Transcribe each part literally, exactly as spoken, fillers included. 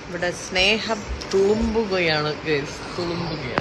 ഇവിടെ സ്നേഹം തുളുമ്പുകയാണ് ഗൈസ്, തുളുമ്പുകയാണ്.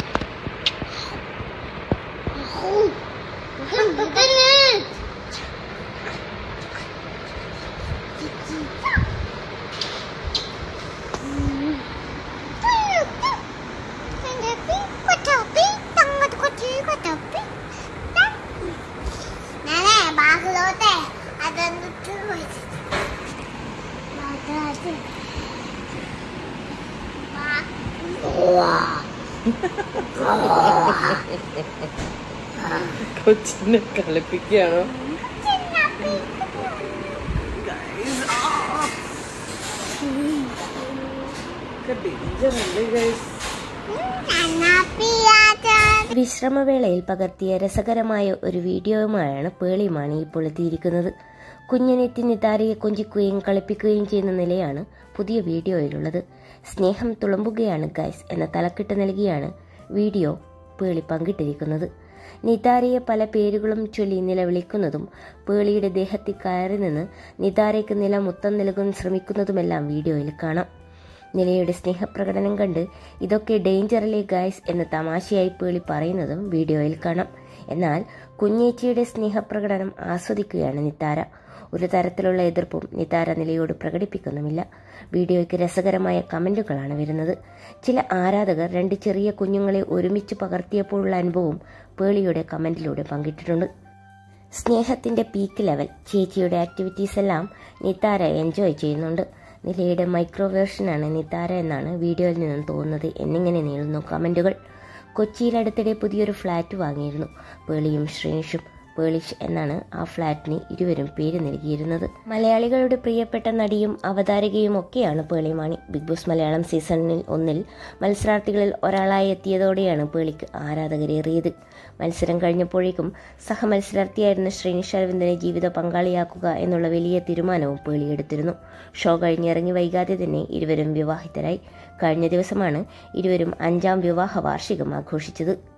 കൊച്ചിനെ കളിപ്പിക്കുകയാണോ? വിശ്രമവേളയിൽ പകർത്തിയ രസകരമായ ഒരു വീഡിയോയുമായാണ് പേളിമാണി ഇപ്പോൾ എത്തിയിരിക്കുന്നത്. കുഞ്ഞിനെത്തി നിതാരയെ കൊഞ്ചിക്കുകയും കളിപ്പിക്കുകയും ചെയ്യുന്ന നിലയാണ് പുതിയ വീഡിയോയിലുള്ളത്. സ്നേഹം തുളുമ്പുകയാണ് ഗൈസ് എന്ന തലക്കെട്ട് നൽകിയാണ് വീഡിയോ പേളി പങ്കിട്ടിരിക്കുന്നത്. നിതാരയെ പല പേരുകളും ചൊല്ലി നിലവിളിക്കുന്നതും പേളിയുടെ ദേഹത്തിൽ കയറി നിന്ന് നിതാരയ്ക്ക് നില മുത്തം നൽകാൻ ശ്രമിക്കുന്നതുമെല്ലാം വീഡിയോയിൽ കാണാം. നിലയുടെ സ്നേഹപ്രകടനം കണ്ട് ഇതൊക്കെ ഡേഞ്ചറല്ലേ ഗൈസ് എന്ന് തമാശയായി പേളി പറയുന്നതും വീഡിയോയിൽ കാണാം. എന്നാൽ കുഞ്ഞേച്ചിയുടെ സ്നേഹപ്രകടനം ആസ്വദിക്കുകയാണ് നിതാര. ഒരു തരത്തിലുള്ള എതിർപ്പും നിതാര നിലയോട് പ്രകടിപ്പിക്കുന്നുമില്ല. വീഡിയോയ്ക്ക് രസകരമായ കമന്റുകളാണ് വരുന്നത്. ചില ആരാധകർ രണ്ട് ചെറിയ കുഞ്ഞുങ്ങളെ ഒരുമിച്ച് പകർത്തിയപ്പോഴുള്ള അനുഭവം പേളിയുടെ കമന്റിലൂടെ പങ്കിട്ടിട്ടുണ്ട്. സ്നേഹത്തിന്റെ പീക്ക് ലെവൽ, ചേച്ചിയുടെ ആക്ടിവിറ്റീസ് എല്ലാം നിതാര എൻജോയ് ചെയ്യുന്നുണ്ട്. നിലയുടെ മൈക്രോ വേർഷനാണ് നിതാര എന്നാണ് വീഡിയോയിൽ നിന്നും തോന്നുന്നത് എന്നിങ്ങനെ നീളുന്നു കമന്റുകൾ. കൊച്ചിയിൽ അടുത്തിടെ പുതിയൊരു ഫ്ലാറ്റ് വാങ്ങിയിരുന്നു. പേളിയും ശ്രീനിഷും. പേളിഷ് എന്നാണ് ആ ഫ്ലാറ്റിന് ഇരുവരും പേര് നൽകിയിരുന്നത്. മലയാളികളുടെ പ്രിയപ്പെട്ട നടിയും അവതാരകയും ഒക്കെയാണ് പേളിമാണി. ബിഗ് ബോസ് മലയാളം സീസണിൽ ഒന്നിൽ മത്സരാർത്ഥികളിൽ ഒരാളായി എത്തിയതോടെയാണ് പേളിക്ക് ആരാധകരേറിയത്. മത്സരം കഴിഞ്ഞപ്പോഴേക്കും സഹമത്സരാർത്ഥിയായിരുന്ന ശ്രീനിഷ് അരവിന്ദനെ ജീവിത പങ്കാളിയാക്കുക എന്നുള്ള വലിയ തീരുമാനവും പേളി എടുത്തിരുന്നു. ഷോ കഴിഞ്ഞിറങ്ങി വൈകാതെ തന്നെ ഇരുവരും വിവാഹിതരായി. കഴിഞ്ഞ ദിവസമാണ് ഇരുവരും അഞ്ചാം വിവാഹ വാർഷികം ആഘോഷിച്ചത്.